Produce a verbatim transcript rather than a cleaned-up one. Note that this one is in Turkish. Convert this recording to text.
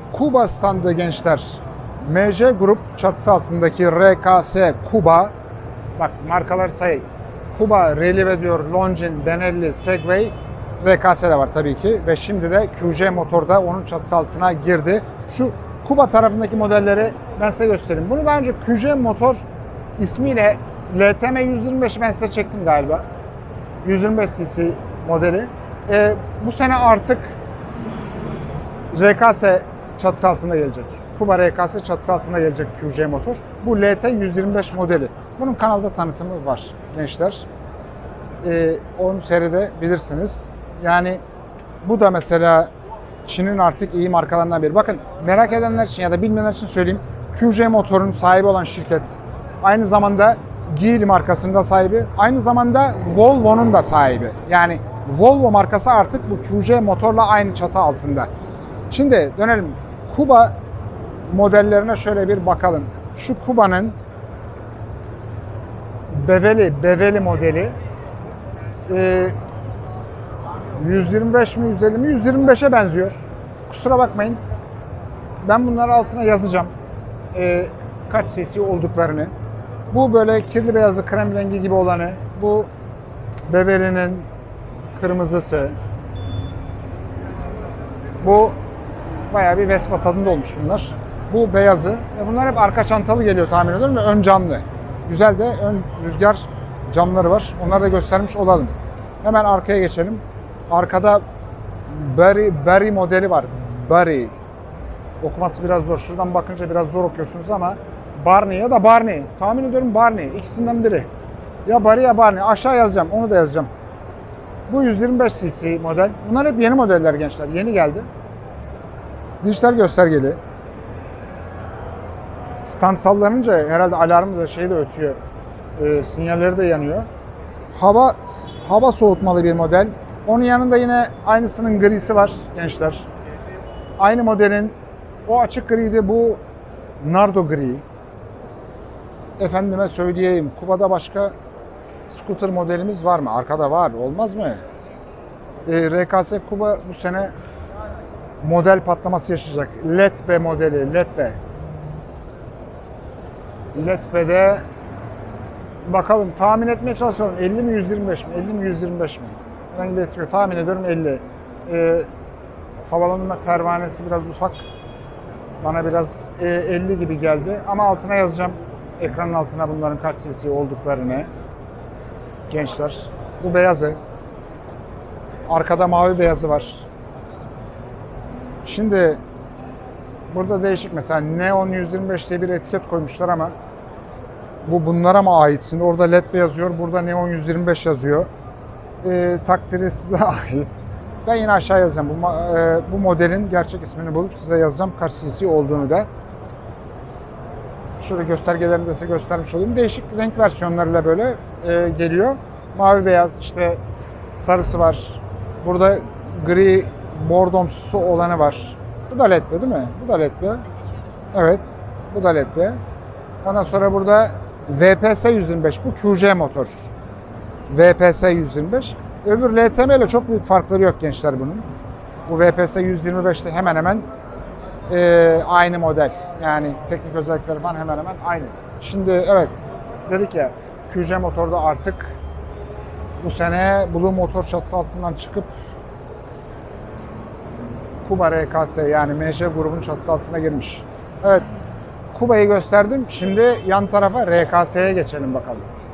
Kuba standı gençler. M J Grup çatısı altındaki R K S Kuba. Bak markalar say. Kuba, Relive diyor, Longines, Benelli, Segway. R K S de var tabii ki. Ve şimdi de Q J Motor'da onun çatısı altına girdi. Şu Kuba tarafındaki modelleri ben size göstereyim. Bunu daha önce Q J Motor ismiyle L T M yüz yirmi beşi ben size çektim galiba. yüz yirmi beş cc modeli. Ee, bu sene artık R K S çatısı altında gelecek. Kuba R K S çatısı altında gelecek Q J Motor. Bu L T yüz yirmi beş modeli. Bunun kanalda tanıtımı var gençler. Ee, onu seyredebilirsiniz. Yani bu da mesela Çin'in artık iyi markalarından biri. Bakın merak edenler için ya da bilmeyenler için söyleyeyim. Q J Motor'un sahibi olan şirket. Aynı zamanda Geely markasının da sahibi. Aynı zamanda Volvo'nun da sahibi. Yani Volvo markası artık bu Q J Motor'la aynı çatı altında. Şimdi dönelim. Kuba modellerine şöyle bir bakalım. Şu Kuba'nın Beveli, Beveli modeli e, yüz yirmi beş mi yüz elli mi? yüz yirmi beşe benziyor. Kusura bakmayın. Ben bunları altına yazacağım. E, kaç cc olduklarını. Bu böyle kirli beyazı, krem rengi gibi olanı. Bu Beveli'nin kırmızısı. Bu bayağı bir Vespa tadında olmuş bunlar. Bu beyazı. E bunlar hep arka çantalı geliyor tahmin ediyorum ve ön camlı. Güzel de ön rüzgar camları var. Onları da göstermiş olalım. Hemen arkaya geçelim. Arkada Barry, Barry modeli var. Barry. Okuması biraz zor. Şuradan bakınca biraz zor okuyorsunuz ama Barney ya da Barney. Tahmin ediyorum Barney. İkisinden biri. Ya Barry ya Barney. Aşağı yazacağım. Onu da yazacağım. Bu yüz yirmi beş cc model. Bunlar hep yeni modeller gençler. Yeni geldi. Dijital göstergeli. Stand sallanınca herhalde alarmı da şey de ötüyor. E, sinyalleri de yanıyor. Hava hava soğutmalı bir model. Onun yanında yine aynısının grisi var gençler. Aynı modelin o açık griydi, bu nardo gri. Efendime söyleyeyim, Kuba'da başka scooter modelimiz var mı? Arkada var, olmaz mı? E, R K S Kuba bu sene model patlaması yaşayacak. Letbe modeli, Letbe. Letbe'de bakalım tahmin etmeye çalışalım. elli mi yüz yirmi beş mi? elli mi yüz yirmi beş mi? Ben iletiyor. Tahmin ediyorum elli. Ee, havalanma pervanesi biraz ufak. Bana biraz e, elli gibi geldi. Ama altına yazacağım. Ekranın altına bunların kaç cc olduklarını. Gençler. Bu beyazı. Arkada mavi beyazı var. Şimdi burada değişik mesela Neon yüz yirmi beş diye bir etiket koymuşlar ama bu bunlara mı ait? Şimdi orada L E D yazıyor, burada Neon yüz yirmi beş yazıyor. E, takdiri size ait. Ben yine aşağı yazacağım. Bu, e, bu modelin gerçek ismini bulup size yazacağım. Kaç cc olduğunu da. Şöyle göstergelerini de size göstermiş olayım. Değişik renk versiyonlarıyla böyle e, geliyor. Mavi beyaz, işte sarısı var. Burada gri bordomsusu olanı var. Bu da L E D değil mi? Bu da L E D. Evet. Bu da L E D. Ondan sonra burada V P S yüz yirmi beş. Bu Q J motor. V P S yüz yirmi beş. Öbür L T M ile çok büyük farkları yok gençler bunun. Bu V P S yüz yirmi beşte hemen hemen e, aynı model. Yani teknik özellikleri falan hemen hemen aynı. Şimdi evet dedik ya Q J motorda artık bu sene Blue Motor çatısı altından çıkıp Kuba R K S yani M J grubun çatısı altına girmiş. Evet, Kuba'yı gösterdim. Şimdi yan tarafa R K S'ye geçelim bakalım.